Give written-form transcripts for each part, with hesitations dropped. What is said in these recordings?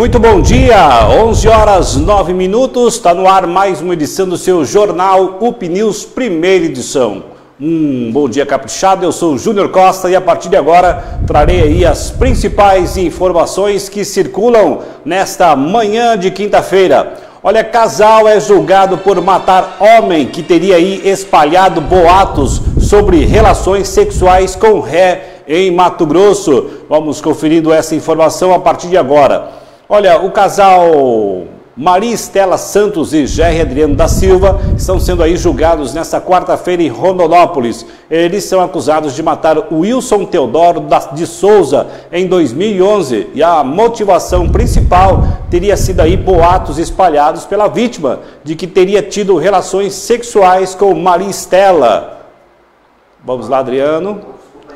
Muito bom dia, 11 horas 9 minutos, está no ar mais uma edição do seu jornal UP News, primeira edição. Bom dia caprichado, eu sou o Júnior Costa e a partir de agora trarei aí as principais informações que circulam nesta manhã de quinta-feira. Olha, casal é julgado por matar homem que teria aí espalhado boatos sobre relações sexuais com ré em Mato Grosso. Vamos conferindo essa informação a partir de agora. Olha, o casal Maria Estela Santos e Jerry Adriano da Silva estão sendo aí julgados nesta quarta-feira em Rondonópolis. Eles são acusados de matar o Wilson Teodoro de Souza em 2011 e a motivação principal teria sido aí boatos espalhados pela vítima de que teria tido relações sexuais com Maria Estela. Vamos lá, Adriano.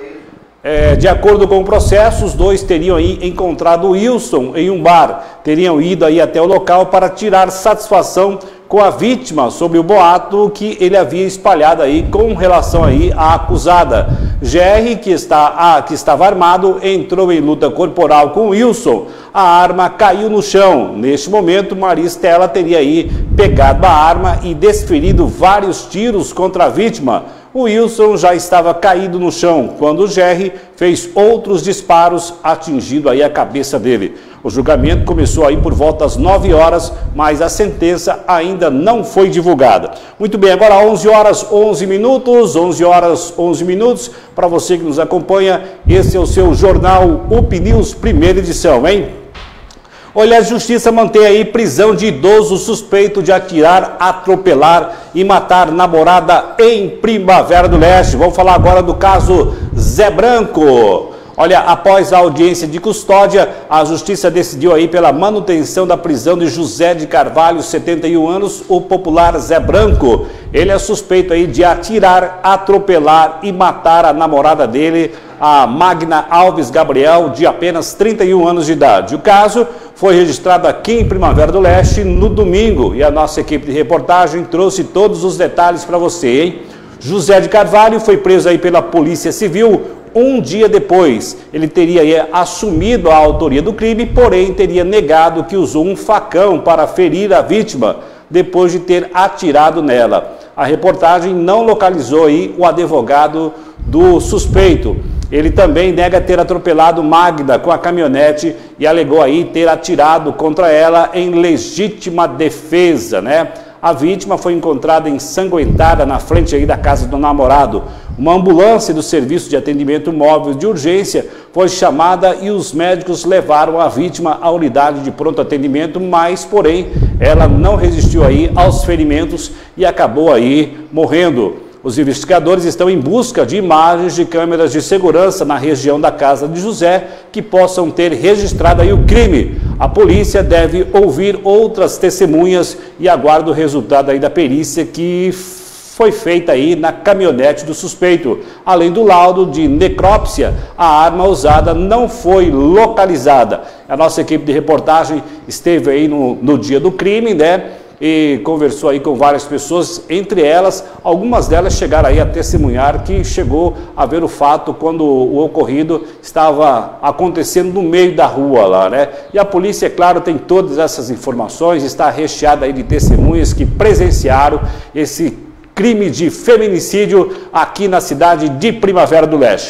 De acordo com o processo, os dois teriam aí encontrado o Wilson em um bar, teriam ido aí até o local para tirar satisfação com a vítima sobre o boato que ele havia espalhado aí com relação aí à acusada. Jerry, que estava armado, entrou em luta corporal com o Wilson. A arma caiu no chão. Neste momento, Maria Estela teria aí pegado a arma e desferido vários tiros contra a vítima. O Wilson já estava caído no chão quando o Jerry fez outros disparos atingindo aí a cabeça dele. O julgamento começou aí por volta das 9 horas, mas a sentença ainda não foi divulgada. Muito bem, agora 11 horas 11 minutos, 11 horas 11 minutos. Para você que nos acompanha, esse é o seu jornal UP News, primeira edição, hein? Olha, a justiça mantém aí prisão de idoso suspeito de atirar, atropelar e matar namorada em Primavera do Leste. Vamos falar agora do caso Zé Branco. Olha, após a audiência de custódia, a justiça decidiu aí pela manutenção da prisão de José de Carvalho, 71 anos, o popular Zé Branco. Ele é suspeito aí de atirar, atropelar e matar a namorada dele, a Magna Alves Gabriel, de apenas 31 anos de idade. O caso foi registrado aqui em Primavera do Leste no domingo e a nossa equipe de reportagem trouxe todos os detalhes para você, hein? José de Carvalho foi preso aí pela Polícia Civil um dia depois. Ele teria assumido a autoria do crime, porém teria negado que usou um facão para ferir a vítima depois de ter atirado nela. A reportagem não localizou aí o advogado do suspeito. Ele também nega ter atropelado Magda com a caminhonete e alegou aí ter atirado contra ela em legítima defesa, né? A vítima foi encontrada ensanguentada na frente aí da casa do namorado. Uma ambulância do Serviço de Atendimento Móvel de Urgência foi chamada e os médicos levaram a vítima à unidade de pronto atendimento, mas, porém, ela não resistiu aí aos ferimentos e acabou aí morrendo. Os investigadores estão em busca de imagens de câmeras de segurança na região da casa de José que possam ter registrado aí o crime. A polícia deve ouvir outras testemunhas e aguarda o resultado aí da perícia que foi feita aí na caminhonete do suspeito. Além do laudo de necrópsia, a arma usada não foi localizada. A nossa equipe de reportagem esteve aí no dia do crime, né? E conversou aí com várias pessoas, entre elas, algumas delas chegaram aí a testemunhar que chegou a ver o fato quando o ocorrido estava acontecendo no meio da rua lá, né? E a polícia, é claro, tem todas essas informações, está recheada aí de testemunhas que presenciaram esse crime de feminicídio aqui na cidade de Primavera do Leste.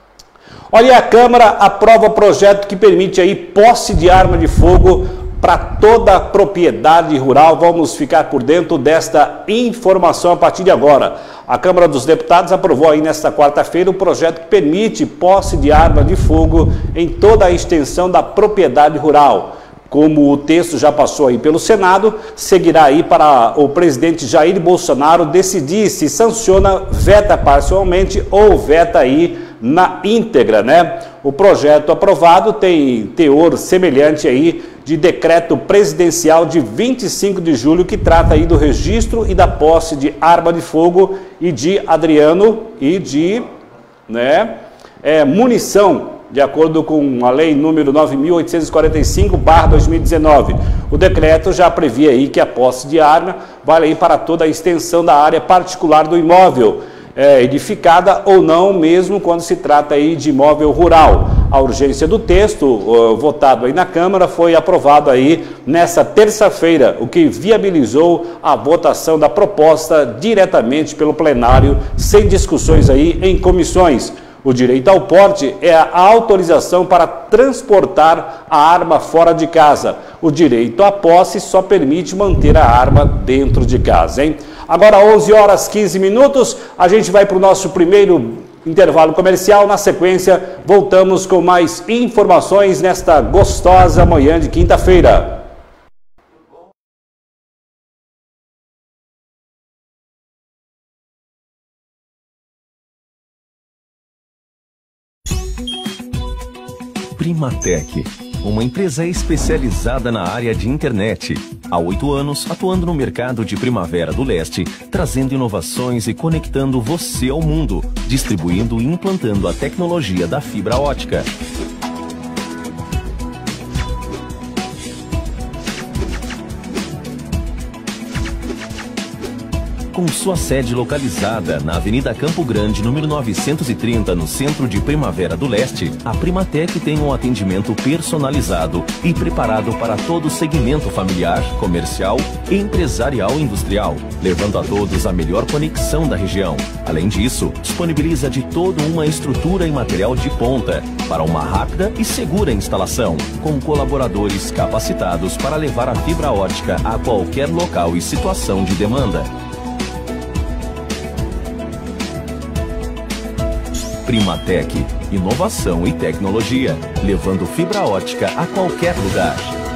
Olha, a Câmara aprova projeto que permite aí posse de arma de fogo para toda a propriedade rural. Vamos ficar por dentro desta informação a partir de agora. A Câmara dos Deputados aprovou aí nesta quarta-feira o projeto que permite posse de arma de fogo em toda a extensão da propriedade rural. Como o texto já passou aí pelo Senado, seguirá aí para o presidente Jair Bolsonaro decidir se sanciona, veta parcialmente ou veta aí na íntegra, né? O projeto aprovado tem teor semelhante aí de decreto presidencial de 25 de julho que trata aí do registro e da posse de arma de fogo e de Adriano e de, né, munição, de acordo com a lei número 9.845/2019. O decreto já previa aí que a posse de arma vale aí para toda a extensão da área particular do imóvel, edificada ou não, mesmo quando se trata aí de imóvel rural. a urgência do texto votado aí na Câmara foi aprovado aí nessa terça-feira, o que viabilizou a votação da proposta diretamente pelo plenário, sem discussões aí em comissões. O direito ao porte é a autorização para transportar a arma fora de casa. O direito à posse só permite manter a arma dentro de casa, hein? Agora, 11 horas 15 minutos, a gente vai para o nosso primeiro intervalo comercial. Na sequência, voltamos com mais informações nesta gostosa manhã de quinta-feira. Primatec, uma empresa especializada na área de internet. Há 8 anos, atuando no mercado de Primavera do Leste, trazendo inovações e conectando você ao mundo, distribuindo e implantando a tecnologia da fibra ótica. Com sua sede localizada na Avenida Campo Grande, número 930, no centro de Primavera do Leste, a Primatec tem um atendimento personalizado e preparado para todo o segmento familiar, comercial, empresarial e industrial, levando a todos a melhor conexão da região. Além disso, disponibiliza de toda uma estrutura e material de ponta para uma rápida e segura instalação, com colaboradores capacitados para levar a fibra ótica a qualquer local e situação de demanda. Primatec, inovação e tecnologia, levando fibra ótica a qualquer lugar.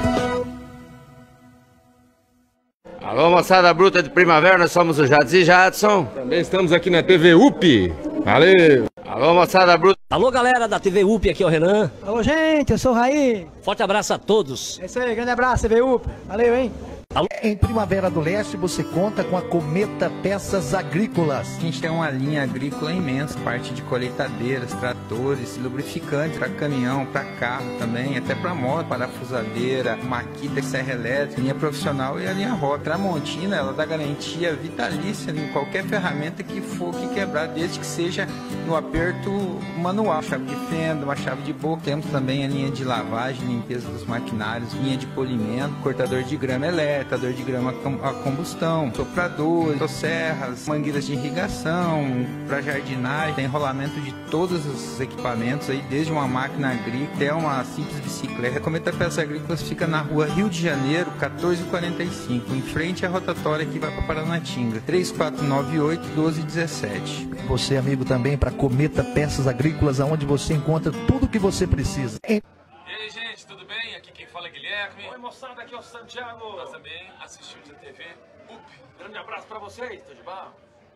Alô, moçada bruta de Primavera, nós somos o Jadson e Jadson. Também estamos aqui na TV UP. Valeu! Alô, moçada bruta. Alô, galera da TV UP, aqui é o Renan. Alô, gente, eu sou o Raí. Forte abraço a todos. É isso aí, grande abraço, TV UP. Valeu, hein? Em Primavera do Leste você conta com a Cometa Peças Agrícolas. A gente tem uma linha agrícola imensa, parte de colheitadeiras, tratores, lubrificantes para caminhão, para carro também, até para moto, parafusadeira, maquita, serra elétrica, linha profissional e a linha roda. Tramontina, ela dá garantia vitalícia em qualquer ferramenta que for que quebrar, desde que seja no aperto manual. Chave de fenda, uma chave de boca. Temos também a linha de lavagem, limpeza dos maquinários, linha de polimento, cortador de grama elétrica, cortador de grama a combustão, sopradores, serras, mangueiras de irrigação, para jardinagem, tem enrolamento de todos os equipamentos aí, desde uma máquina agrícola até uma simples bicicleta. A Cometa Peças Agrícolas fica na rua Rio de Janeiro, 1445, em frente à rotatória que vai para Paranatinga, 3498-1217. Você, amigo, também para Cometa Peças Agrícolas, onde você encontra tudo o que você precisa. E aí, gente, tudo bem? Aqui quem fala é Guilherme. Oi, moçada, aqui é o Santiago. Nós também assistimos a TV UP. Grande abraço pra vocês, tudo de bom?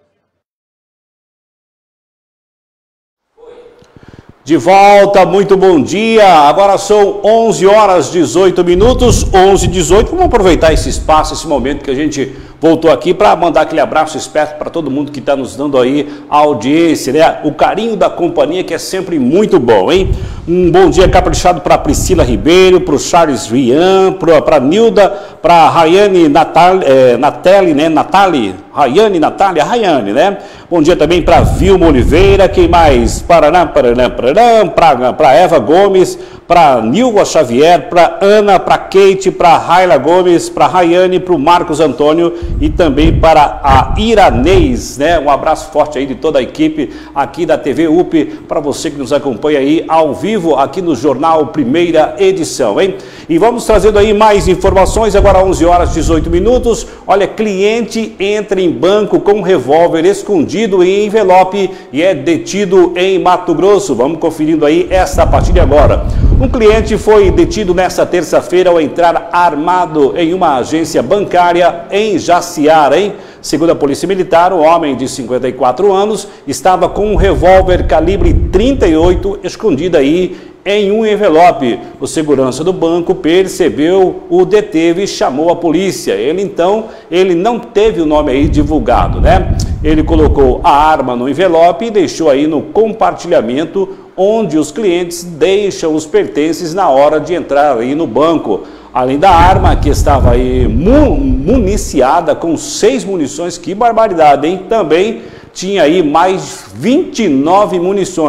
De volta, muito bom dia. Agora são 11 horas 18 minutos, 11h18. Vamos aproveitar esse espaço, esse momento que a gente voltou aqui para mandar aquele abraço esperto para todo mundo que está nos dando aí a audiência, né? O carinho da companhia, que é sempre muito bom, hein? Um bom dia caprichado para Priscila Ribeiro, para o Charles Rian, para a Nilda, para a Rayane Natália, né? Bom dia também para Vilma Oliveira, quem mais? Para Eva Gomes, para Nilva Xavier, para Ana, para Kate, para Raila Gomes, para Rayane, para o Marcos Antônio e também para a Iranês, né? Um abraço forte aí de toda a equipe aqui da TV UP, para você que nos acompanha aí ao vivo aqui no Jornal Primeira Edição, hein? E vamos trazendo aí mais informações, agora 11 horas 18 minutos. Olha, cliente entra em banco com um revólver escondido em envelope e é detido em Mato Grosso. Vamos conferindo aí essa a partir de agora. Um cliente foi detido nesta terça-feira ao entrar armado em uma agência bancária em Jaciara, hein? Segundo a Polícia Militar, o homem de 54 anos estava com um revólver calibre 38 escondido aí em um envelope. O segurança do banco percebeu, o deteve e chamou a polícia. Ele não teve o nome aí divulgado, né? Ele colocou a arma no envelope e deixou aí no compartilhamento onde os clientes deixam os pertences na hora de entrar aí no banco. Além da arma, que estava aí municiada com 6 munições, que barbaridade, hein? Também tinha aí mais 29 munições.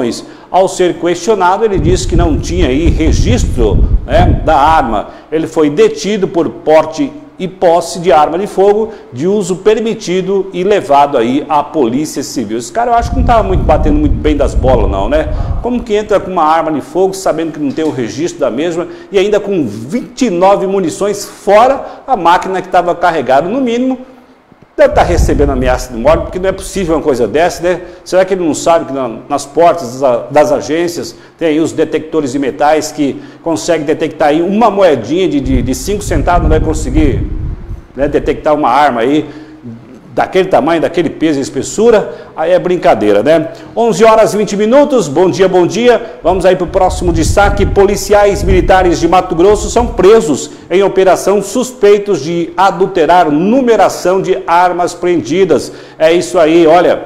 Ao ser questionado, ele disse que não tinha aí registro, né, da arma. Ele foi detido por porte e posse de arma de fogo de uso permitido e levado aí à Polícia Civil. Esse cara eu acho que não estava batendo muito bem das bolas não, né? Como que entra com uma arma de fogo sabendo que não tem o registro da mesma e ainda com 29 munições fora a máquina que estava carregada no mínimo? Deve estar recebendo ameaça de morte, porque não é possível uma coisa dessa, né? Será que ele não sabe que nas portas das agências tem aí os detectores de metais que conseguem detectar aí uma moedinha de 5 centavos, não vai conseguir, né, detectar uma arma aí daquele tamanho, daquele peso e espessura? Aí é brincadeira, né? 11 horas e 20 minutos, bom dia, bom dia. Vamos aí para o próximo destaque. Policiais militares de Mato Grosso são presos em operação suspeitos de adulterar numeração de armas apreendidas. É isso aí, olha.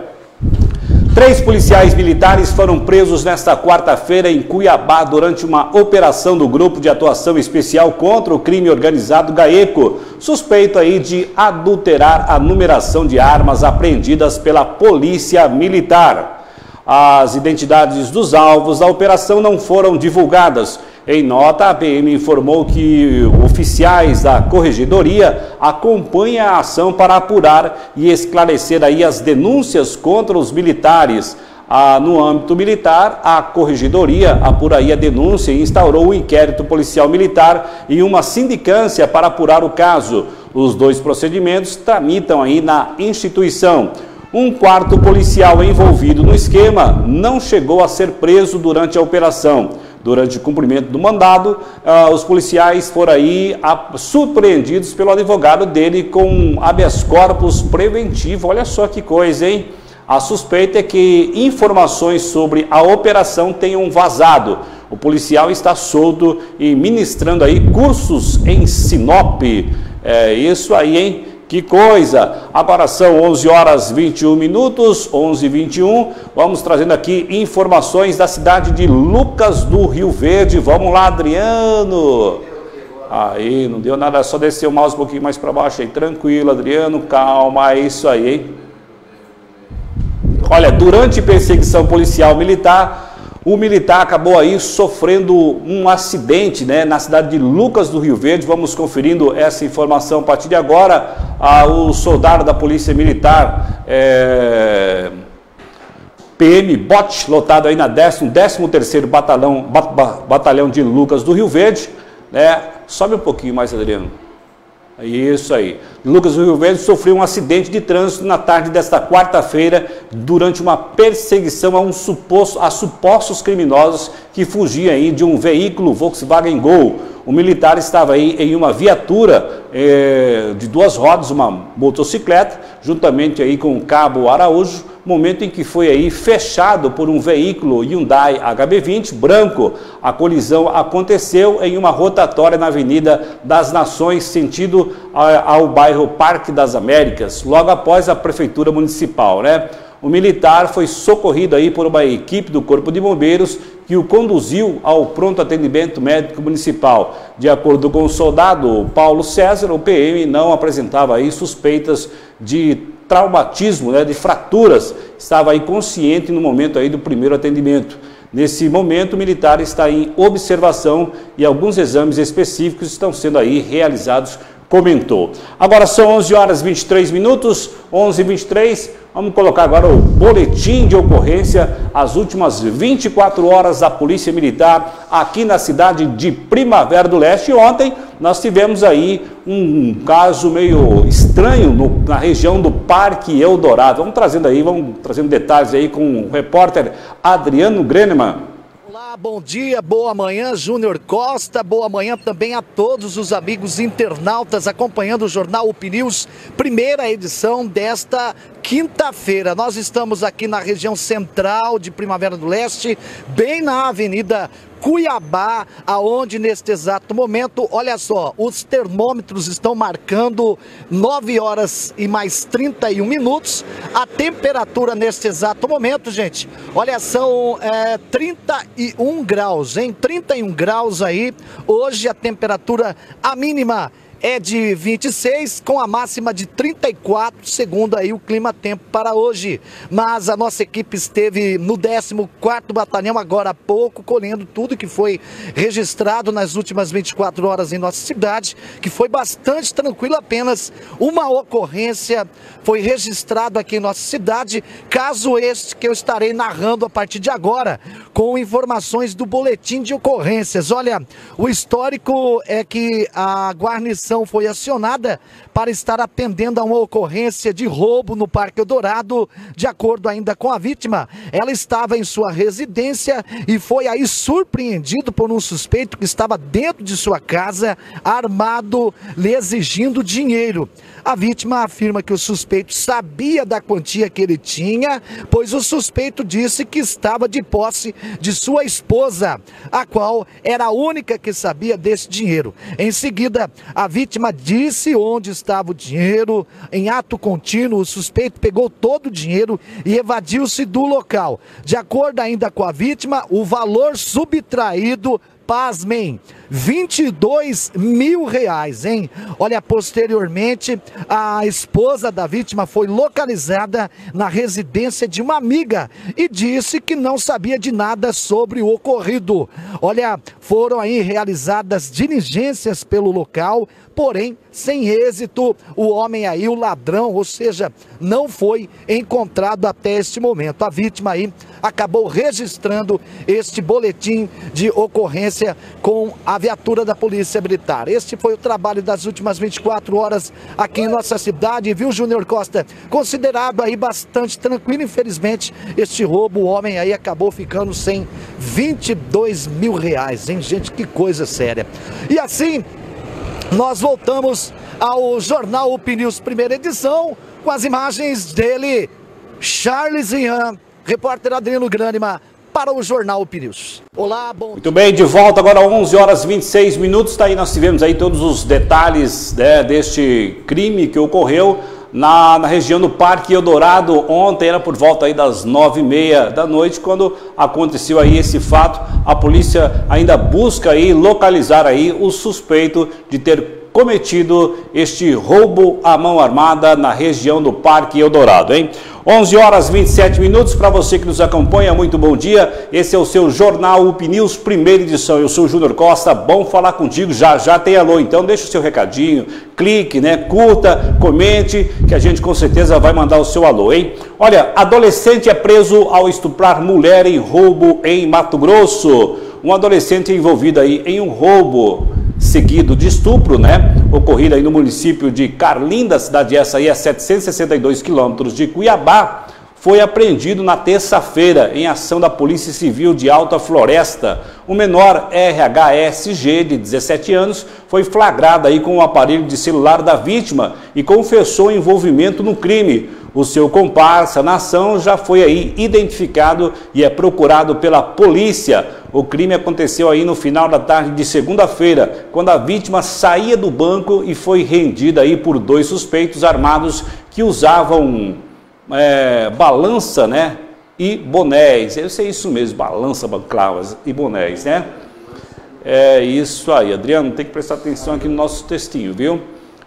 3 policiais militares foram presos nesta quarta-feira em Cuiabá durante uma operação do Grupo de Atuação Especial contra o Crime Organizado GAECO, suspeito aí de adulterar a numeração de armas apreendidas pela Polícia Militar. As identidades dos alvos da operação não foram divulgadas. Em nota, a PM informou que oficiais da Corregedoria acompanham a ação para apurar e esclarecer aí as denúncias contra os militares. No âmbito militar, a Corregedoria apura aí a denúncia e instaurou um inquérito policial militar e uma sindicância para apurar o caso. Os 2 procedimentos tramitam aí na instituição. Um 4º policial envolvido no esquema não chegou a ser preso durante a operação. Durante o cumprimento do mandado, os policiais foram aí surpreendidos pelo advogado dele com habeas corpus preventivo. Olha só que coisa, hein? A suspeita é que informações sobre a operação tenham vazado. O policial está solto e ministrando aí cursos em Sinop. É isso aí, hein? Que coisa! Agora são 11 horas 21 minutos, 11h21. Vamos trazendo aqui informações da cidade de Lucas do Rio Verde. Vamos lá, Adriano. Aí, não deu nada, só descer o mouse um pouquinho mais para baixo aí. Tranquilo, Adriano, calma, é isso aí, hein? Olha, durante perseguição policial militar, o militar acabou aí sofrendo um acidente, né, na cidade de Lucas do Rio Verde. Vamos conferindo essa informação a partir de agora. O soldado da Polícia Militar, PM Bot, lotado aí na 13º Batalhão de Lucas do Rio Verde, né? Sobe um pouquinho mais, Adriano. Isso aí. Lucas do Rio Verde sofreu um acidente de trânsito na tarde desta quarta-feira durante uma perseguição a supostos criminosos que fugiam aí de um veículo Volkswagen Gol. O militar estava aí em uma viatura de 2 rodas, uma motocicleta, juntamente aí com o Cabo Araújo, momento em que foi aí fechado por um veículo Hyundai HB20 branco. A colisão aconteceu em uma rotatória na Avenida das Nações, sentido ao bairro Parque das Américas, logo após a Prefeitura Municipal, né? O militar foi socorrido aí por uma equipe do Corpo de Bombeiros que o conduziu ao pronto atendimento médico municipal. De acordo com o soldado Paulo César, o PM não apresentava aí suspeitas de traumatismo, né, de fraturas, estava aí consciente no momento aí do primeiro atendimento. Nesse momento, o militar está em observação e alguns exames específicos estão sendo aí realizados, comentou. Agora são 11 horas e 23 minutos, 11h23, vamos colocar agora o boletim de ocorrência, as últimas 24 horas da Polícia Militar aqui na cidade de Primavera do Leste. Ontem nós tivemos aí um caso meio estranho na região do Parque Eldorado. Vamos trazendo detalhes aí com o repórter Adriano Grenemann. Olá, bom dia, boa manhã, Júnior Costa, boa manhã também a todos os amigos internautas acompanhando o Jornal UP News, primeira edição desta quinta-feira. Nós estamos aqui na região central de Primavera do Leste, bem na Avenida Cuiabá, aonde neste exato momento, olha só, os termômetros estão marcando 9 horas e mais 31 minutos. A temperatura neste exato momento, gente, olha, são 31 graus, hein? 31 graus aí. Hoje a temperatura, a mínima é de 26, com a máxima de 34, segundo aí o clima-tempo para hoje. Mas a nossa equipe esteve no 14º Batalhão agora há pouco, colhendo tudo que foi registrado nas últimas 24 horas em nossa cidade, que foi bastante tranquilo, apenas uma ocorrência foi registrado aqui em nossa cidade, caso este que eu estarei narrando a partir de agora, com informações do boletim de ocorrências. Olha, o histórico é que a guarnição foi acionada para estar atendendo a uma ocorrência de roubo no Parque Eldorado. De acordo ainda com a vítima, ela estava em sua residência e foi aí surpreendido por um suspeito que estava dentro de sua casa, armado, lhe exigindo dinheiro. A vítima afirma que o suspeito sabia da quantia que ele tinha, pois o suspeito disse que estava de posse de sua esposa, a qual era a única que sabia desse dinheiro. Em seguida, a vítima disse onde estava o dinheiro. Em ato contínuo, o suspeito pegou todo o dinheiro e evadiu-se do local. De acordo ainda com a vítima, o valor subtraído, pasmem, R$22 mil, hein? Olha, posteriormente, a esposa da vítima foi localizada na residência de uma amiga e disse que não sabia de nada sobre o ocorrido. Olha, foram aí realizadas diligências pelo local, porém, sem êxito, o homem aí, o ladrão, ou seja, não foi encontrado até este momento. A vítima aí acabou registrando este boletim de ocorrência com a viatura da Polícia Militar. Este foi o trabalho das últimas 24 horas aqui em nossa cidade, viu, Júnior Costa? Considerado aí bastante tranquilo. Infelizmente, este roubo, o homem aí acabou ficando sem R$22 mil, hein, gente? Que coisa séria. E assim, nós voltamos ao Jornal UP News, primeira edição, com as imagens dele, Charles Ian, repórter Adriano Grânima, para o Jornal UP News. Olá, bom... Muito bem, de volta agora às 11 horas e 26 minutos, tá aí, nós tivemos aí todos os detalhes, né, deste crime que ocorreu na região do Parque Eldorado. Ontem era por volta aí das 9h30 da noite, quando aconteceu aí esse fato. A polícia ainda busca aí localizar aí o suspeito de ter cometido este roubo à mão armada na região do Parque Eldorado, hein? 11 horas e 27 minutos, para você que nos acompanha, muito bom dia. Esse é o seu Jornal UP News, primeira edição. Eu sou o Júnior Costa, bom falar contigo, já tem alô, então deixa o seu recadinho, clique, né, curta, comente, que a gente com certeza vai mandar o seu alô, hein? Olha, adolescente é preso ao estuprar mulher em roubo em Mato Grosso. Um adolescente envolvido aí em um roubo seguido de estupro, né, ocorrido aí no município de Carlinda, cidade essa aí a 762 quilômetros de Cuiabá, foi apreendido na terça-feira em ação da Polícia Civil de Alta Floresta. O menor RHSG, de 17 anos, foi flagrado aí com o aparelho de celular da vítima e confessou envolvimento no crime. O seu comparsa na ação já foi aí identificado e é procurado pela polícia. O crime aconteceu aí no final da tarde de segunda-feira, quando a vítima saía do banco e foi rendida aí por dois suspeitos armados que usavam balança, né, e bonés. Eu sei isso mesmo, balança, banclavas e bonés, né? É isso aí, Adriano, tem que prestar atenção aqui no nosso textinho, viu?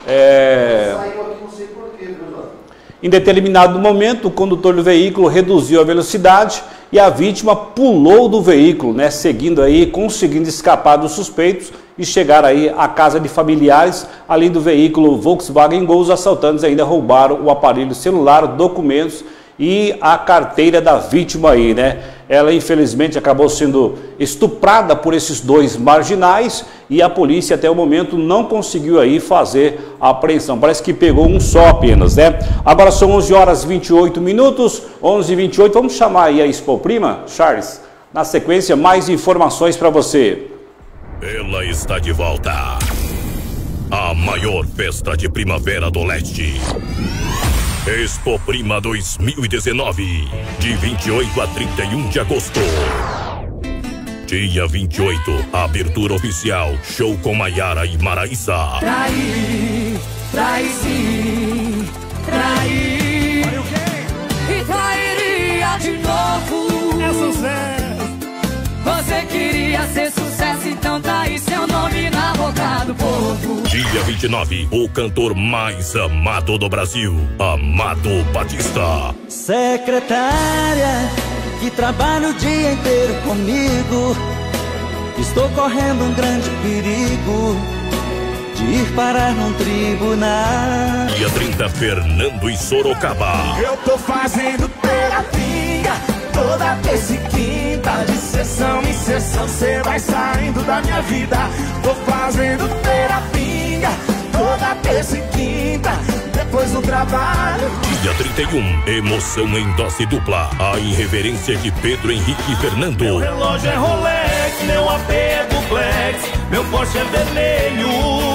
Em determinado momento, o condutor do veículo reduziu a velocidade e a vítima pulou do veículo, né, seguindo aí, conseguindo escapar dos suspeitos e chegar aí à casa de familiares. Além do veículo Volkswagen Gol, os assaltantes ainda roubaram o aparelho celular, documentos e a carteira da vítima aí, né? Ela infelizmente acabou sendo estuprada por esses dois marginais e a polícia até o momento não conseguiu aí fazer a apreensão. Parece que pegou um só apenas, né? Agora são 11 horas e 28 minutos, 11h28. Vamos chamar aí a Expo Prima, Charles. Na sequência, mais informações para você. Ela está de volta. A maior festa de primavera do leste. Expo Prima 2019, de 28 a 31 de agosto. Dia 28, abertura oficial, show com Maiara e Maraísa. Traí, traí sim, traí. E trairia de novo. É sucesso. Você queria ser sucesso, então traí seu nome na boca do povo. Dia 29, o cantor mais amado do Brasil, Amado Batista. Secretária, que trabalha o dia inteiro comigo, estou correndo um grande perigo de ir parar num tribunal. Dia 30, Fernando e Sorocaba. Eu tô fazendo terapia toda terça e quinta, de sessão em sessão, cê vai saindo da minha vida. Tô fazendo terapia toda terça e quinta, depois do trabalho. Dia 31, emoção em dose dupla, a irreverência de Pedro Henrique e Fernando. Meu relógio é Rolex, meu AP é duplex, meu Porsche é vermelho.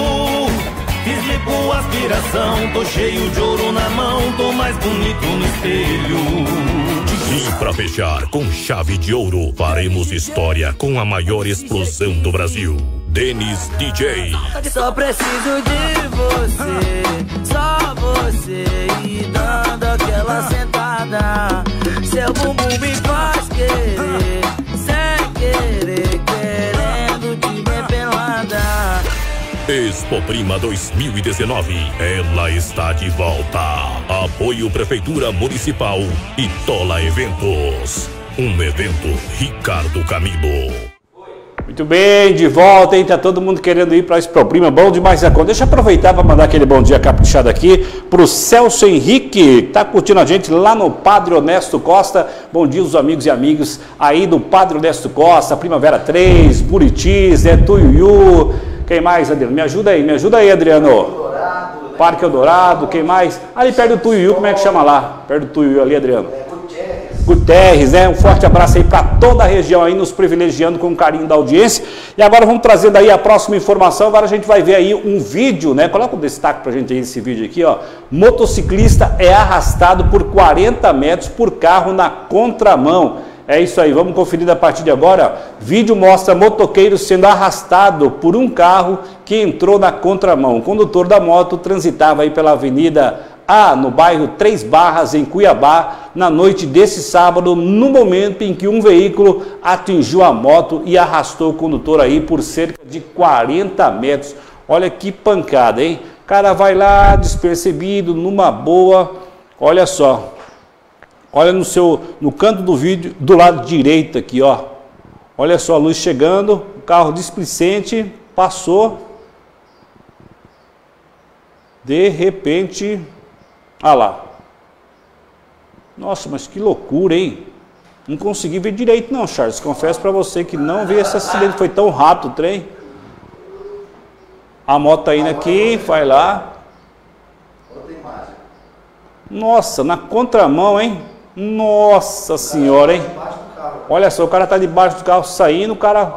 Fiz lipoaspiração, tô cheio de ouro na mão, tô mais bonito no espelho. E pra fechar com chave de ouro, faremos história com a maior explosão do Brasil, Denis DJ. Só preciso de você, só você, e dando aquela sentada, seu bumbum me faz querer, sem querer, querendo te ver pelada. Expo Prima 2019, ela está de volta. Apoio Prefeitura Municipal e Tola Eventos. Um evento Ricardo Camilo. Muito bem, de volta, hein? Tá todo mundo querendo ir para Expo Prima, bom demais a conta. Deixa eu aproveitar para mandar aquele bom dia caprichado aqui pro Celso Henrique, que tá curtindo a gente lá no Padre Honesto Costa. Bom dia os amigos e amigas aí do Padre Honesto Costa, Primavera 3, Buritis, Tuiuiu. Quem mais, Adriano? Me ajuda aí, Adriano. Parque Eldorado, quem mais? Ali perto do Tuiuiu, como é que chama lá? Perto do Tuiuiu ali, Adriano. Guterres, né? Um forte abraço aí para toda a região aí, nos privilegiando com o carinho da audiência. E agora vamos trazendo aí a próxima informação. Agora a gente vai ver aí um vídeo, né? Coloca um destaque pra gente aí esse vídeo aqui, ó. Motociclista é arrastado por 40 metros por carro na contramão. É isso aí, vamos conferir a partir de agora. Vídeo mostra motoqueiro sendo arrastado por um carro que entrou na contramão. O condutor da moto transitava aí pela Avenida A, no bairro Três Barras, em Cuiabá, na noite desse sábado, no momento em que um veículo atingiu a moto e arrastou o condutor aí por cerca de 40 metros. Olha que pancada, hein? O cara vai lá despercebido, numa boa, olha só. Olha no canto do vídeo, do lado direito aqui, ó. Olha só a luz chegando, o carro displicente passou. De repente, ah lá. Nossa, mas que loucura, hein? Não consegui ver direito não, Charles. Confesso para você que não vi esse acidente, foi tão rápido o trem. A moto tá indo aqui, vai lá. Nossa, na contramão, hein? Nossa senhora, hein? Olha só, o cara tá debaixo do carro saindo, o cara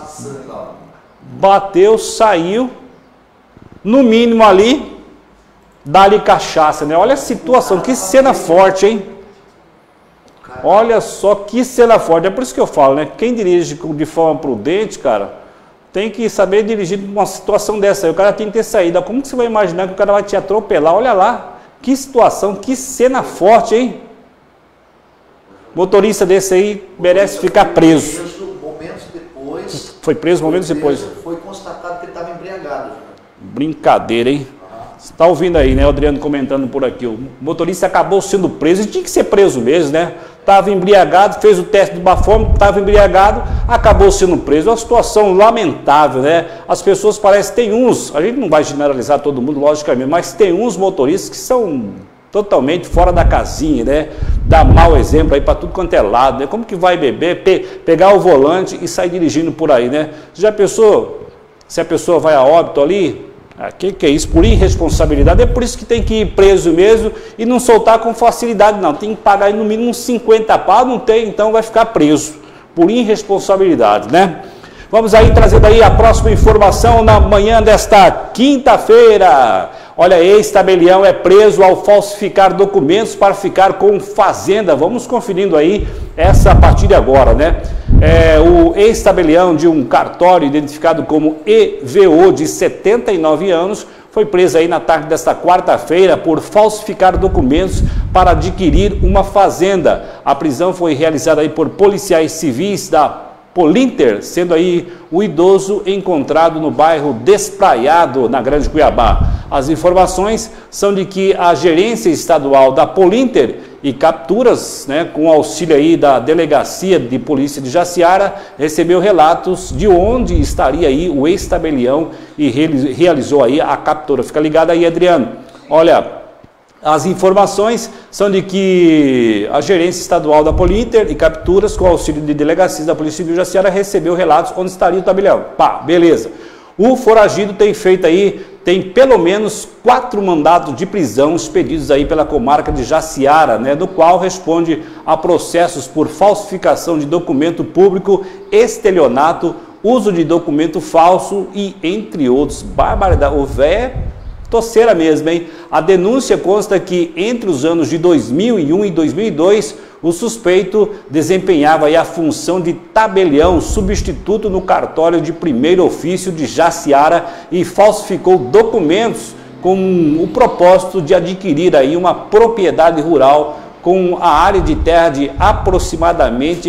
bateu, saiu. No mínimo ali, dá-lhe cachaça, né? Olha a situação, que cena forte, hein? Olha só que cena forte. É por isso que eu falo, né? Quem dirige de forma prudente, cara, tem que saber dirigir numa situação dessa aí. O cara tem que ter saída. Como que você vai imaginar que o cara vai te atropelar? Olha lá, que situação, que cena forte, hein? Motorista desse aí merece ficar preso. Momentos depois, foi preso momentos depois. Foi constatado que ele estava embriagado. Brincadeira, hein? Você está ouvindo aí, né? O Adriano comentando por aqui. O motorista acabou sendo preso e tinha que ser preso mesmo, né? Estava embriagado, fez o teste do bafômetro, estava embriagado, acabou sendo preso. É uma situação lamentável, né? As pessoas parecem, tem uns, a gente não vai generalizar todo mundo, logicamente, mas tem uns motoristas que são totalmente fora da casinha, né? Dá mau exemplo aí para tudo quanto é lado, né? Como que vai beber, pegar o volante e sair dirigindo por aí, né? Você já pensou se a pessoa vai a óbito ali? Que é isso? Por irresponsabilidade. É por isso que tem que ir preso mesmo e não soltar com facilidade, não. Tem que pagar no mínimo uns 50 pau, não tem, então vai ficar preso por irresponsabilidade, né? Vamos aí trazendo aí a próxima informação na manhã desta quinta-feira. Olha, ex-tabelião é preso ao falsificar documentos para ficar com fazenda. Vamos conferindo aí essa a partir de agora, né? O ex-tabelião de um cartório identificado como EVO de 79 anos foi preso aí na tarde desta quarta-feira por falsificar documentos para adquirir uma fazenda. A prisão foi realizada aí por policiais civis da Polinter, sendo aí o idoso encontrado no bairro Despraiado, na Grande Cuiabá. As informações são de que a gerência estadual da Polinter e capturas, né, com auxílio aí da Delegacia de Polícia de Jaciara, recebeu relatos de onde estaria aí o ex-tabelião e realizou aí a captura. Fica ligado aí, Adriano. Olha, as informações são de que a gerência estadual da Polinter e capturas com auxílio de delegacias da Polícia Civil de Jaciara recebeu relatos onde estaria o tabelião. Pá, beleza. O foragido tem pelo menos 4 mandados de prisão expedidos aí pela comarca de Jaciara, né, do qual responde a processos por falsificação de documento público, estelionato, uso de documento falso e entre outros. Barbaridade. O véio toceira mesmo, hein? A denúncia consta que entre os anos de 2001 e 2002, o suspeito desempenhava aí a função de tabelião substituto no cartório de primeiro ofício de Jaciara e falsificou documentos com o propósito de adquirir aí uma propriedade rural com a área de terra de aproximadamente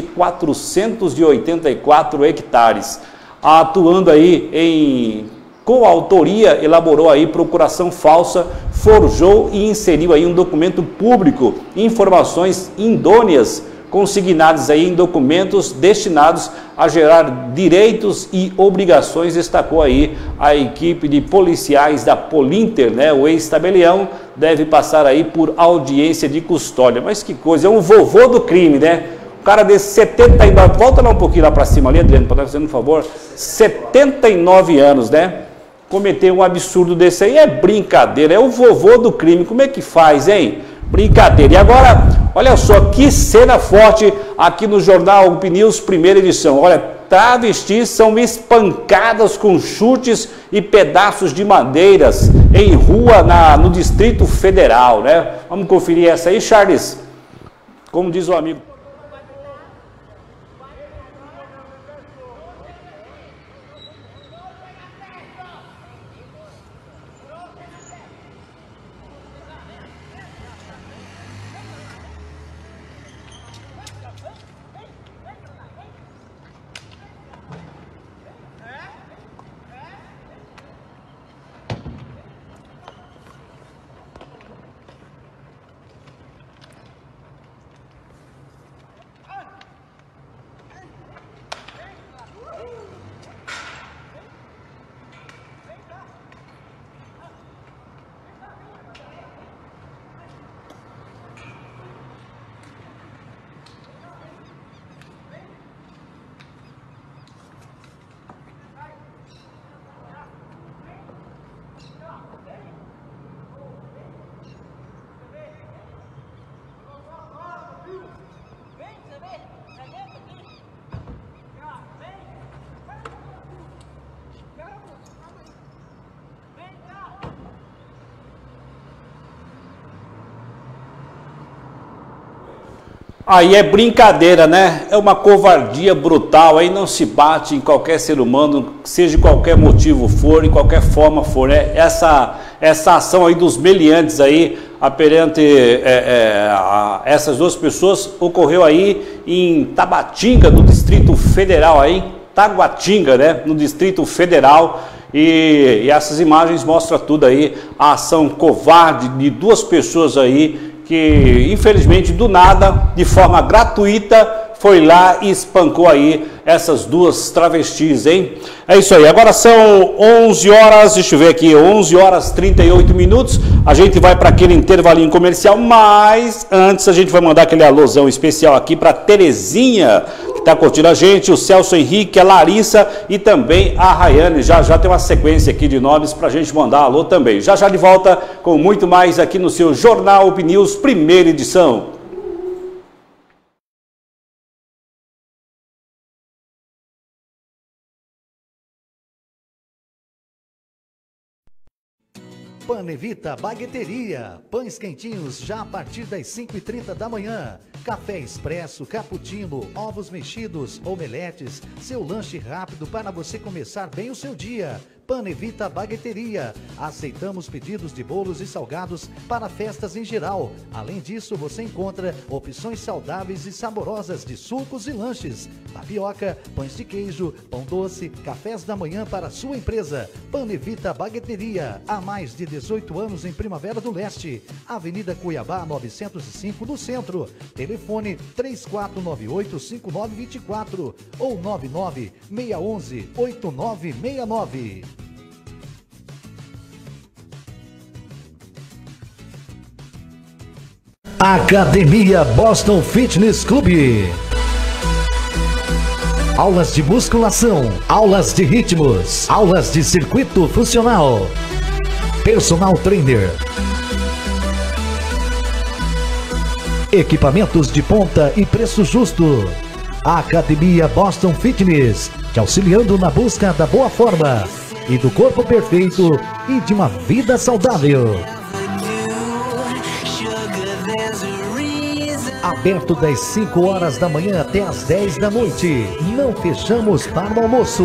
484 hectares. Atuando aí em coautoria, elaborou aí procuração falsa, forjou e inseriu aí um documento público, informações indôneas consignadas aí em documentos destinados a gerar direitos e obrigações, destacou aí a equipe de policiais da Polinter, né? O ex-tabelião deve passar aí por audiência de custódia. Mas que coisa, é um vovô do crime, né? O cara desse 79, volta lá um pouquinho lá para cima ali, Adriano, para fazer um favor, 79 anos, né? Cometer um absurdo desse aí é brincadeira, é o vovô do crime. Como é que faz, hein? Brincadeira. E agora, olha só que cena forte aqui no Jornal UP News, primeira edição. Olha, travestis são espancadas com chutes e pedaços de madeiras em rua no Distrito Federal, né? Vamos conferir essa aí, Charles? Como diz o amigo. Aí é brincadeira, né? É uma covardia brutal, aí não se bate em qualquer ser humano, seja de qualquer motivo for, em qualquer forma for, né? Essa ação aí dos meliantes aí, perante essas duas pessoas, ocorreu aí em Tabatinga, no Distrito Federal, aí, Taguatinga, né? No Distrito Federal. E essas imagens mostram tudo aí, a ação covarde de duas pessoas aí, que infelizmente do nada, de forma gratuita, foi lá e espancou aí essas duas travestis, hein? É isso aí, agora são 11 horas, deixa eu ver aqui, 11 horas 38 minutos, a gente vai para aquele intervalinho comercial, mas antes a gente vai mandar aquele alôzão especial aqui para Terezinha, que está curtindo a gente, o Celso Henrique, a Larissa e também a Rayane. Já tem uma sequência aqui de nomes para a gente mandar alô também. Já de volta com muito mais aqui no seu Jornal UP News, primeira edição. Panevita Bagueteria, pães quentinhos já a partir das 5h30 da manhã. Café expresso, cappuccino, ovos mexidos, omeletes, seu lanche rápido para você começar bem o seu dia. Panevita Bagueteria. Aceitamos pedidos de bolos e salgados para festas em geral. Além disso, você encontra opções saudáveis e saborosas de sucos e lanches, tapioca, pães de queijo, pão doce, cafés da manhã para sua empresa. Panevita Bagueteria, há mais de 18 anos em Primavera do Leste. Avenida Cuiabá 905 no centro. Telefone 3498-5924 ou 99-611-8969. Academia Boston Fitness Club. Aulas de musculação, aulas de ritmos, aulas de circuito funcional, personal trainer, equipamentos de ponta e preço justo. Academia Boston Fitness, te auxiliando na busca da boa forma e do corpo perfeito e de uma vida saudável. Aberto das 5 horas da manhã até as 10 da noite. Não fechamos para o almoço.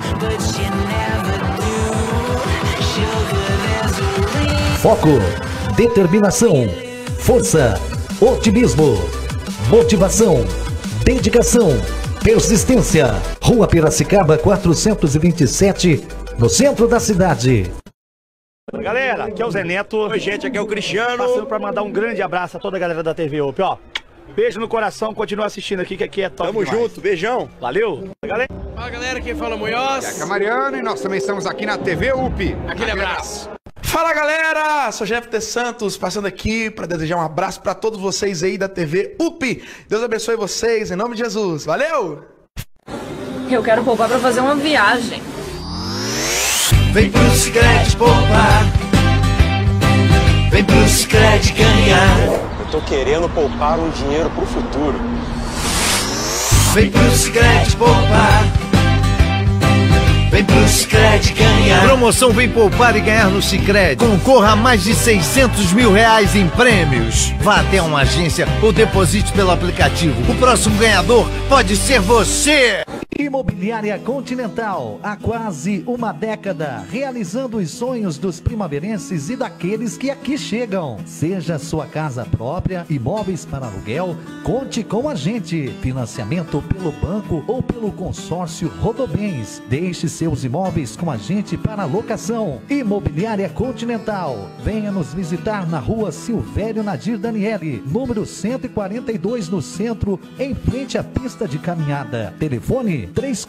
Foco, determinação, força, otimismo, motivação, dedicação, persistência. Rua Piracicaba 427, no centro da cidade. Galera, aqui é o Zé Neto. Oi, gente, aqui é o Cristiano. Passando pra mandar um grande abraço a toda a galera da TV UP, ó. Beijo no coração, continua assistindo aqui, que aqui é top. Tamo junto, beijão. Valeu. Galera. Fala, galera, quem fala Munhoz. Aqui é Mariano e nós também estamos aqui na TV UP. Aquele abraço. Fala, galera, sou Jeff T. Santos, passando aqui para desejar um abraço para todos vocês aí da TV UP. Deus abençoe vocês, em nome de Jesus. Valeu! Eu quero poupar para fazer uma viagem. Vem pro Sicredi poupar. Vem pro Sicredi ganhar. Eu tô querendo poupar um dinheiro pro futuro. Vem pro Sicredi poupar. Vem pro Sicredi ganhar. Promoção Vem Poupar e Ganhar no Sicredi. Concorra a mais de 600 mil reais em prêmios. Vá até uma agência ou deposite pelo aplicativo. O próximo ganhador pode ser você. Imobiliária Continental, há quase uma década, realizando os sonhos dos primaverenses e daqueles que aqui chegam. Seja sua casa própria, imóveis para aluguel, conte com a gente. Financiamento pelo banco ou pelo consórcio Rodobens. Deixe seus imóveis com a gente para locação. Imobiliária Continental, venha nos visitar na rua Silvério Nadir Daniele, número 142 no centro, em frente à pista de caminhada. Telefone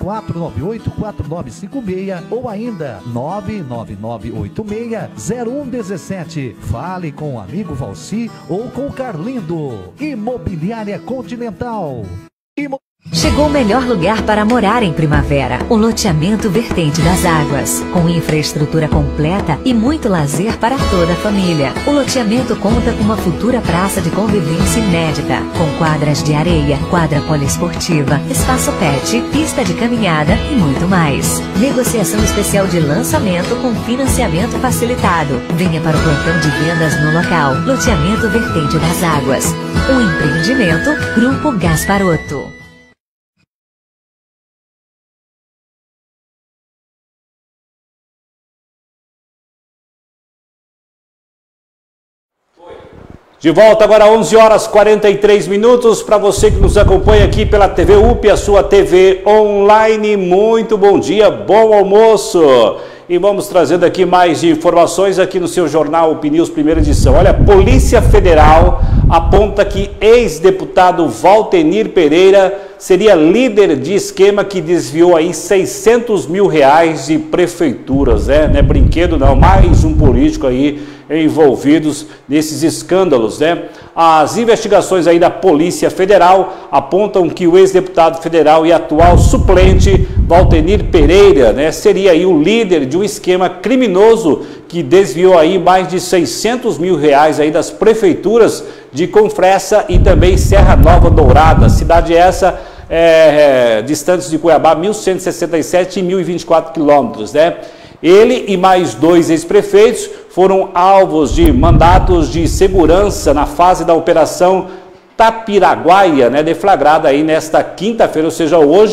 3498-4956 ou ainda 99986-0117. Fale com o amigo Valci ou com o Carlindo. Imobiliária Continental. Chegou o melhor lugar para morar em Primavera, o loteamento Vertente das Águas, com infraestrutura completa e muito lazer para toda a família. O loteamento conta com uma futura praça de convivência inédita, com quadras de areia, quadra poliesportiva, espaço pet, pista de caminhada e muito mais. Negociação especial de lançamento com financiamento facilitado. Venha para o plantão de vendas no local. Loteamento Vertente das Águas. Um empreendimento Grupo Gasparotto. De volta agora, 11 horas 43 minutos, para você que nos acompanha aqui pela TV UP, a sua TV online. Muito bom dia, bom almoço. E vamos trazendo aqui mais informações aqui no seu jornal UP News, primeira edição. Olha, Polícia Federal aponta que ex-deputado Valtenir Pereira seria líder de esquema que desviou aí 600 mil reais de prefeituras, né? Não é brinquedo não, mais um político aí envolvidos nesses escândalos, né? As investigações aí da Polícia Federal apontam que o ex-deputado federal e atual suplente Valtenir Pereira, né, seria aí o líder de um esquema criminoso que desviou aí mais de 600 mil reais aí das prefeituras de Confresa e também Serra Nova Dourada, cidade essa distantes de Cuiabá 1.167 e 1.024 quilômetros, né? Ele e mais 2 ex-prefeitos foram alvos de mandatos de segurança na fase da Operação Tapiraguaia, né, deflagrada aí nesta quinta-feira, ou seja, hoje,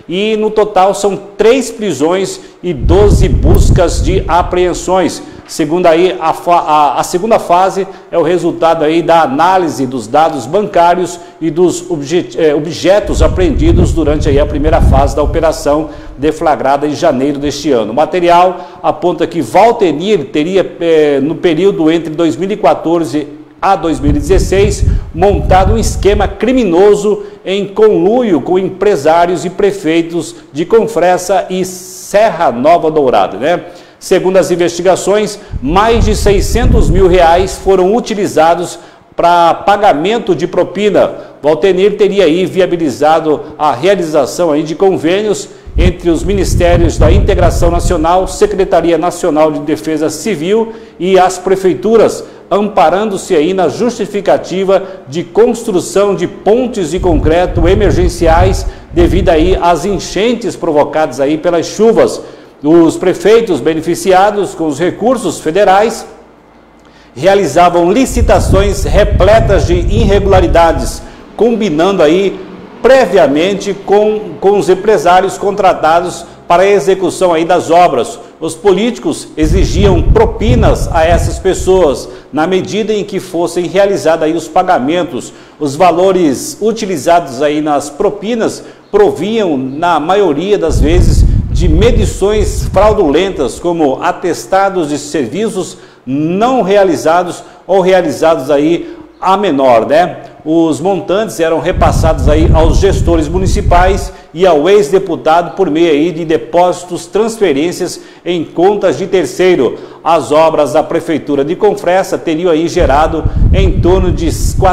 e no total são 3 prisões e 12 buscas de apreensões. Segundo aí, a segunda fase é o resultado aí da análise dos dados bancários e dos objetos apreendidos durante aí a primeira fase da operação deflagrada em janeiro deste ano. O material aponta que Valtenir teria, no período entre 2014 a 2016, montado um esquema criminoso em conluio com empresários e prefeitos de Confresa e Serra Nova Dourada, né? Segundo as investigações, mais de R$600 mil foram utilizados para pagamento de propina. Valtenir teria aí viabilizado a realização aí de convênios entre os Ministérios da Integração Nacional, Secretaria Nacional de Defesa Civil e as prefeituras, amparando-se aí na justificativa de construção de pontes de concreto emergenciais devido aí às enchentes provocadas aí pelas chuvas. Os prefeitos beneficiados com os recursos federais realizavam licitações repletas de irregularidades, combinando aí previamente com os empresários contratados para a execução aí das obras. Os políticos exigiam propinas a essas pessoas, na medida em que fossem realizados aí os pagamentos. Os valores utilizados aí nas propinas provinham, na maioria das vezes, de medições fraudulentas, como atestados de serviços não realizados ou realizados aí a menor, né? Os montantes eram repassados aí aos gestores municipais e ao ex-deputado por meio aí de depósitos, transferências em contas de terceiro. As obras da Prefeitura de Confresa teriam aí gerado em torno de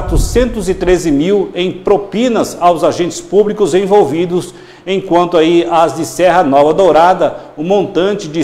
413 mil em propinas aos agentes públicos envolvidos, enquanto aí as de Serra Nova Dourada, um montante de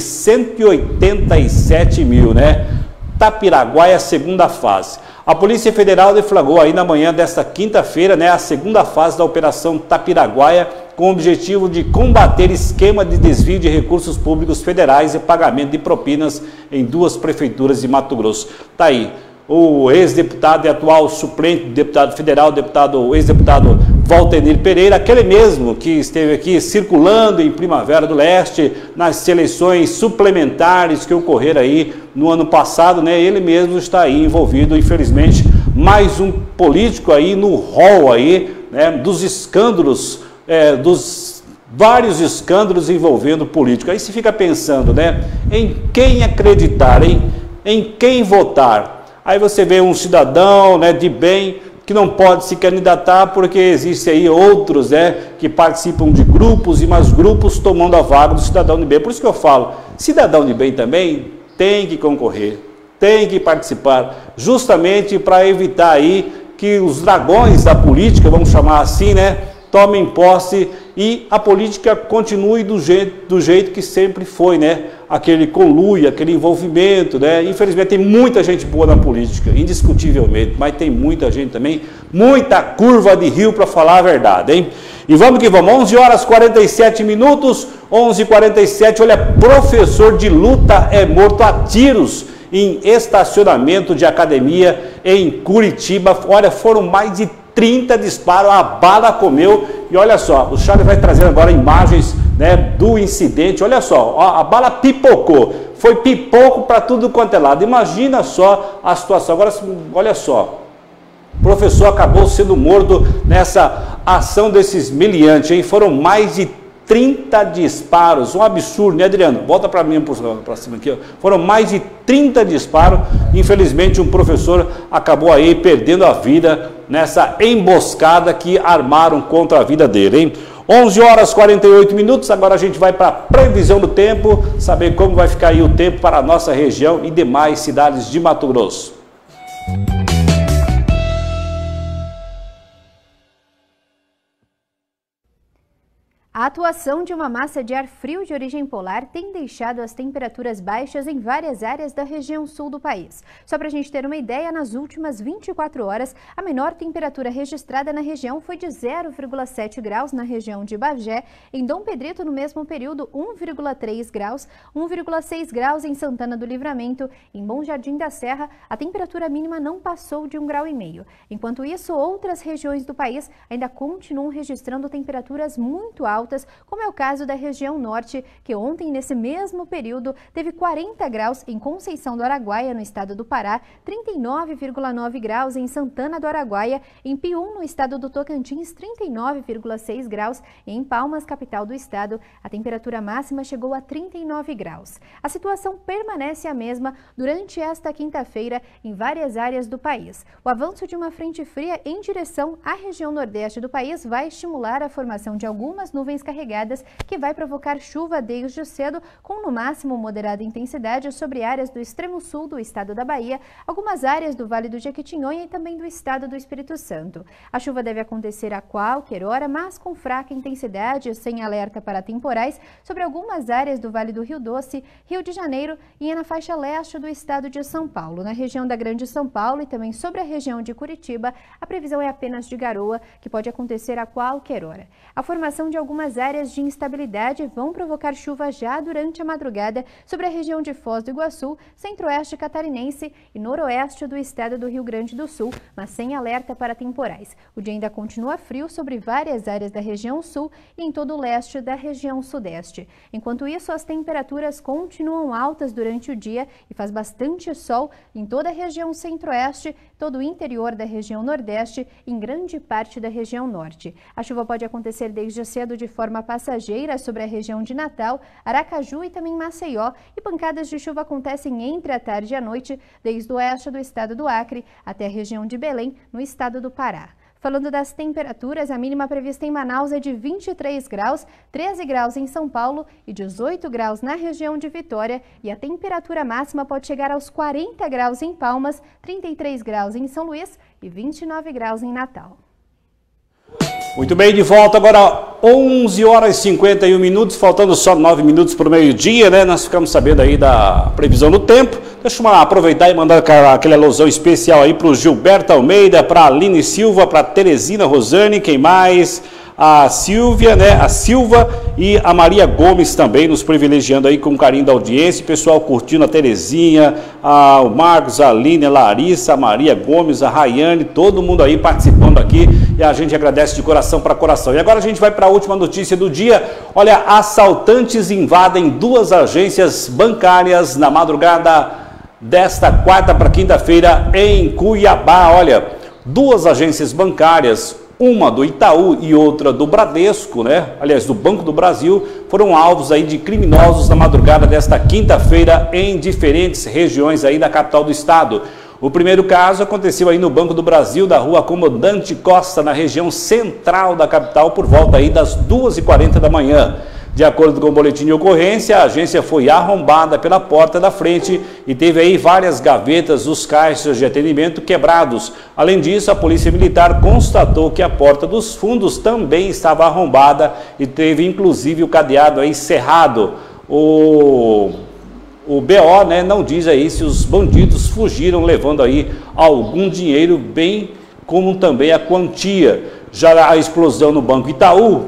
187 mil, né? Tapiraguaia, segunda fase. A Polícia Federal deflagrou aí na manhã desta quinta-feira, né, a segunda fase da Operação Tapiraguaia, com o objetivo de combater esquema de desvio de recursos públicos federais e pagamento de propinas em 2 prefeituras de Mato Grosso. Tá aí. O ex-deputado e atual suplente, deputado federal, ex-deputado Valtenir Pereira, aquele mesmo que esteve aqui circulando em Primavera do Leste, nas seleções suplementares que ocorreram aí no ano passado, né? Ele mesmo está aí envolvido, infelizmente, mais um político aí no rol aí, né, dos escândalos, dos vários escândalos envolvendo político. Aí se fica pensando, né, em quem acreditar, em quem votar. Aí você vê um cidadão, né, de bem, que não pode se candidatar porque existe aí outros, né, que participam de grupos e mais grupos tomando a vaga do cidadão de bem. Por isso que eu falo, cidadão de bem também tem que concorrer, tem que participar, justamente para evitar aí que os dragões da política, vamos chamar assim, né, tomem posse e a política continue do jeito que sempre foi, né? Aquele conluio, aquele envolvimento, né? Infelizmente tem muita gente boa na política, indiscutivelmente, mas tem muita gente também, muita curva de rio para falar a verdade, hein? E vamos que vamos, 11 horas 47 minutos, 11h47, olha, professor de luta é morto a tiros em estacionamento de academia em Curitiba. Olha, foram mais de 30 disparos, a bala comeu, e olha só, o Charles vai trazer agora imagens, né, do incidente. Olha só, a bala pipocou, foi pipoco para tudo quanto é lado. Imagina só a situação. Agora, olha só, o professor acabou sendo morto nessa ação desses meliantes, hein? Foram mais de 30 disparos, um absurdo, né, Adriano? Volta para mim, para cima aqui, ó. Foram mais de 30 disparos, infelizmente um professor acabou aí perdendo a vida nessa emboscada que armaram contra a vida dele, hein? 11 horas 48 minutos, agora a gente vai para a previsão do tempo, saber como vai ficar aí o tempo para a nossa região e demais cidades de Mato Grosso. A atuação de uma massa de ar frio de origem polar tem deixado as temperaturas baixas em várias áreas da região sul do país. Só para a gente ter uma ideia, nas últimas 24 horas, a menor temperatura registrada na região foi de 0,7 graus na região de Bagé. Em Dom Pedrito, no mesmo período, 1,3 graus, 1,6 graus em Santana do Livramento. Em Bom Jardim da Serra, a temperatura mínima não passou de 1,5 graus. Enquanto isso, outras regiões do país ainda continuam registrando temperaturas muito altas altas, como é o caso da região norte, que ontem, nesse mesmo período, teve 40 graus em Conceição do Araguaia, no estado do Pará, 39,9 graus em Santana do Araguaia, em Pium, no estado do Tocantins, 39,6 graus e em Palmas, capital do estado, a temperatura máxima chegou a 39 graus. A situação permanece a mesma durante esta quinta-feira em várias áreas do país. O avanço de uma frente fria em direção à região nordeste do país vai estimular a formação de algumas nuvens carregadas que vai provocar chuva desde cedo, com no máximo moderada intensidade sobre áreas do extremo sul do estado da Bahia, algumas áreas do Vale do Jequitinhonha e também do estado do Espírito Santo. A chuva deve acontecer a qualquer hora, mas com fraca intensidade, sem alerta para temporais, sobre algumas áreas do Vale do Rio Doce, Rio de Janeiro e na faixa leste do estado de São Paulo. Na região da Grande São Paulo e também sobre a região de Curitiba, a previsão é apenas de garoa, que pode acontecer a qualquer hora. A formação de algumas áreas de instabilidade vão provocar chuva já durante a madrugada sobre a região de Foz do Iguaçu, centro-oeste catarinense e noroeste do estado do Rio Grande do Sul, mas sem alerta para temporais. O dia ainda continua frio sobre várias áreas da região sul e em todo o leste da região sudeste. Enquanto isso, as temperaturas continuam altas durante o dia e faz bastante sol em toda a região centro-oeste, todo o interior da região nordeste e em grande parte da região norte. A chuva pode acontecer desde cedo de forma passageira sobre a região de Natal, Aracaju e também Maceió, e pancadas de chuva acontecem entre a tarde e a noite, desde o oeste do estado do Acre até a região de Belém, no estado do Pará. Falando das temperaturas, a mínima prevista em Manaus é de 23 graus, 13 graus em São Paulo e 18 graus na região de Vitória, e a temperatura máxima pode chegar aos 40 graus em Palmas, 33 graus em São Luís e 29 graus em Natal. Muito bem, de volta agora, 11 horas e 51 minutos, faltando só 9 minutos para o meio-dia, né? Nós ficamos sabendo aí da previsão do tempo. Deixa eu aproveitar e mandar aquele alusão especial aí para o Gilberto Almeida, para a Aline Silva, para a Teresina Rosane, quem mais? A Silvia, né? A Silva e a Maria Gomes também nos privilegiando aí com o carinho da audiência. O pessoal curtindo a Terezinha, o Marcos, a Aline, a Larissa, a Maria Gomes, a Rayane, todo mundo aí participando aqui e a gente agradece de coração para coração. E agora a gente vai para a última notícia do dia. Olha, assaltantes invadem 2 agências bancárias na madrugada desta quarta para quinta-feira em Cuiabá. Olha, 2 agências bancárias, uma do Itaú e outra do Bradesco, né? Aliás, do Banco do Brasil, foram alvos aí de criminosos na madrugada desta quinta-feira em diferentes regiões aí da capital do estado. O primeiro caso aconteceu aí no Banco do Brasil, da rua Comandante Costa, na região central da capital, por volta aí das 2h40 da manhã. De acordo com o boletim de ocorrência, a agência foi arrombada pela porta da frente e teve aí várias gavetas dos caixas de atendimento quebrados. Além disso, a Polícia Militar constatou que a porta dos fundos também estava arrombada e teve inclusive o cadeado aí cerrado. O BO, né, não diz aí se os bandidos fugiram levando aí algum dinheiro, bem como também a quantia. Já a explosão no Banco Itaú,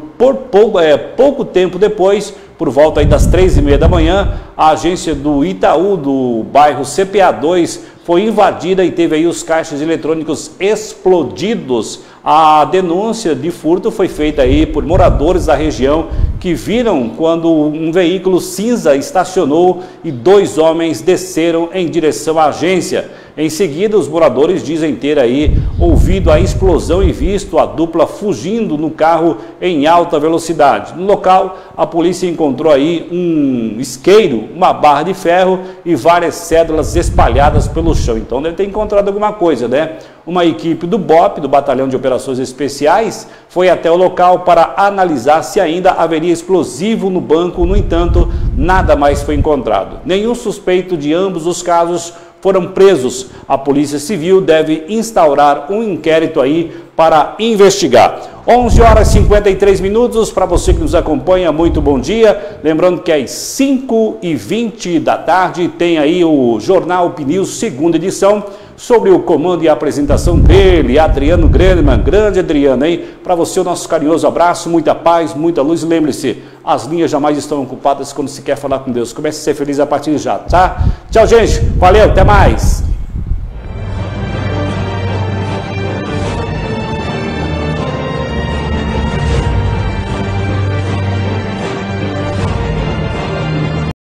pouco tempo depois, por volta aí das 3h30 da manhã, a agência do Itaú, do bairro CPA2, foi invadida e teve aí os caixas eletrônicos explodidos. A denúncia de furto foi feita aí por moradores da região que viram quando um veículo cinza estacionou e 2 homens desceram em direção à agência. Em seguida, os moradores dizem ter aí ouvido a explosão e visto a dupla fugindo no carro em alta velocidade. No local, a polícia encontrou aí um isqueiro, uma barra de ferro e várias cédulas espalhadas pelo chão. Então deve ter encontrado alguma coisa, né? Uma equipe do BOP, do Batalhão de Operações Especiais, foi até o local para analisar se ainda haveria explosivo no banco. No entanto, nada mais foi encontrado. Nenhum suspeito de ambos os casos foram presos. A Polícia Civil deve instaurar um inquérito aí para investigar. 11 horas e 53 minutos, para você que nos acompanha, muito bom dia. Lembrando que às 5h20 da tarde tem aí o Jornal UP News, segunda edição, sobre o comando e a apresentação dele, Adriano Greneman. Grande Adriano, hein? Para você o nosso carinhoso abraço, muita paz, muita luz. Lembre-se, as linhas jamais estão ocupadas quando se quer falar com Deus. Comece a ser feliz a partir de já, tá? Tchau, gente. Valeu, até mais.